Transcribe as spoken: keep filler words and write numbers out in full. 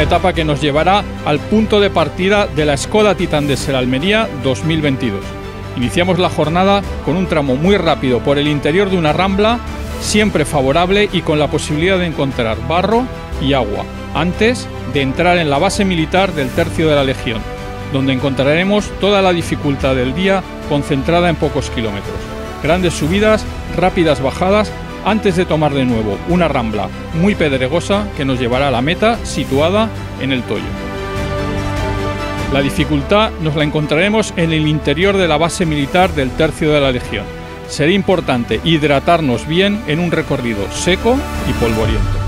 etapa que nos llevará al punto de partida de la Skoda Titan Diesel Almería dos mil veintidós. Iniciamos la jornada con un tramo muy rápido por el interior de una rambla, siempre favorable y con la posibilidad de encontrar barro y agua, antes de entrar en la base militar del Tercio de la Legión, donde encontraremos toda la dificultad del día concentrada en pocos kilómetros. Grandes subidas, rápidas bajadas, antes de tomar de nuevo una rambla muy pedregosa que nos llevará a la meta situada en el Toyo. La dificultad nos la encontraremos en el interior de la base militar del Tercio de la Legión. Será importante hidratarnos bien en un recorrido seco y polvoriento.